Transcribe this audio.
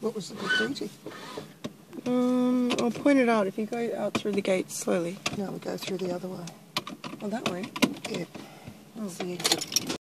What was the graffiti? I'll point it out if you go out through the gate slowly. No, we go through the other way. Oh, that way? Yeah. That's the exit.